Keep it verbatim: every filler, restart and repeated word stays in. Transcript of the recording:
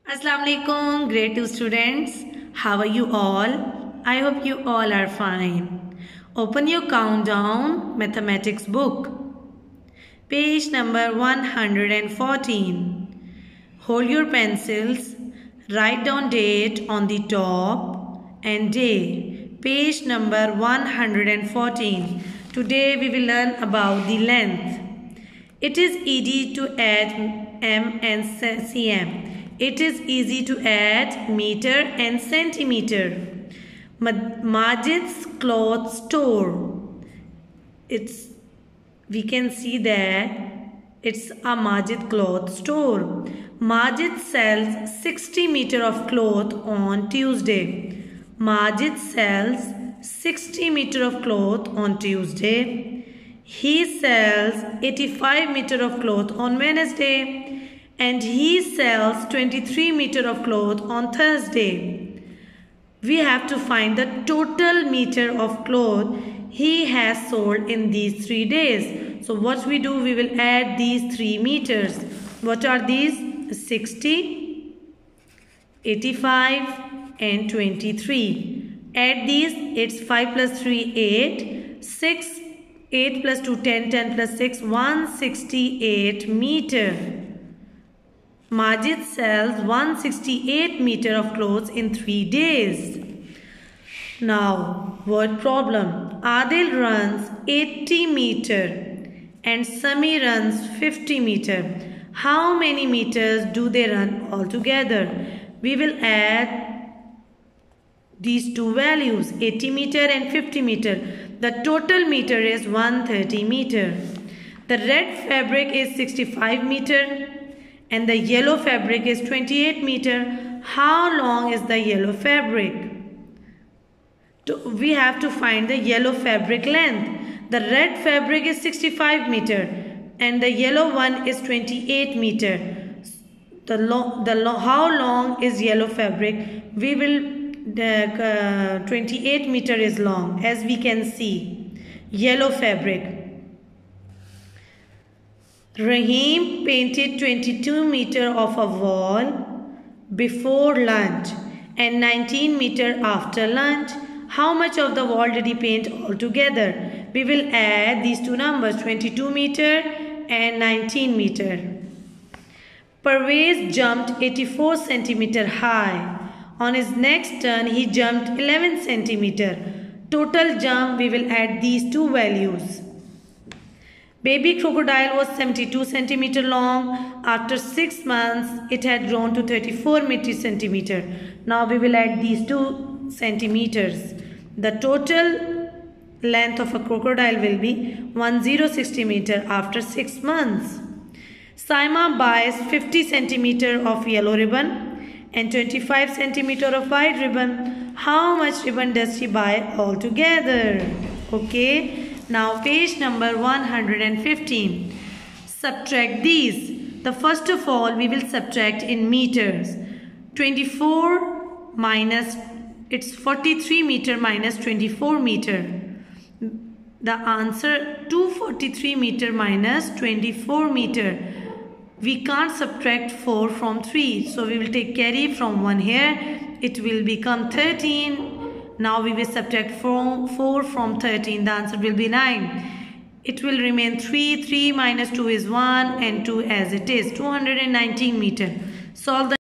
Assalamu alaikum, grade two students. How are you all? I hope you all are fine. Open your countdown mathematics book. Page number one hundred fourteen. Hold your pencils. Write down date on the top and day. Page number one hundred fourteen. Today we will learn about the length. It is easy to add m and cm. It is easy to add meter and centimeter. Majid's cloth store. It's we can see that it's a Majid cloth store. Majid sells sixty meter of cloth on Tuesday. Majid sells sixty meter of cloth on Tuesday. He sells eighty-five meter of cloth on Wednesday. And he sells twenty-three meter of cloth on Thursday. We have to find the total meter of cloth he has sold in these three days. So what we do, we will add these three meters. What are these? sixty, eighty-five and twenty-three. Add these, it's five plus three, eight, six, eight plus two, ten, ten plus six, one hundred sixty-eight meter. Majid sells one hundred sixty-eight meter of clothes in three days. Now, word problem. Adil runs eighty meter and Sami runs fifty meter. How many meters do they run altogether? We will add these two values, eighty meter and fifty meter. The total meter is one hundred thirty meter. The red fabric is sixty-five meter. And the yellow fabric is twenty-eight meter. How long is the yellow fabric? We have to find the yellow fabric length. The red fabric is sixty-five meter and the yellow one is twenty-eight meter. The long, the long, how long is yellow fabric? We will the uh, twenty-eight meter is long, as we can see. Yellow fabric. Rahim painted twenty-two meter of a wall before lunch and nineteen meter after lunch. How much of the wall did he paint altogether? We will add these two numbers, twenty-two meter and nineteen meter. Parvez jumped eighty-four centimeter high. On his next turn, he jumped eleven centimeter. Total jump, we will add these two values. Baby crocodile was seventy-two centimeter long. After six months, it had grown to thirty-four centimeter. Now we will add these two centimeters. The total length of a crocodile will be one thousand sixty meter after six months. Saima buys fifty centimeter of yellow ribbon and twenty-five centimeter of white ribbon. How much ribbon does she buy altogether? Okay. Now page number one hundred fifteen. Subtract these. The first of all we will subtract in meters. twenty-four minus, it's forty-three meter minus twenty-four meter. The answer two hundred forty-three meter minus twenty-four meter. We can't subtract four from three. So we will take carry from one here. It will become thirteen. Now we will subtract four from thirteen. The answer will be nine. It will remain three. three minus two is one and two as it is. two hundred nineteen meter. Solve the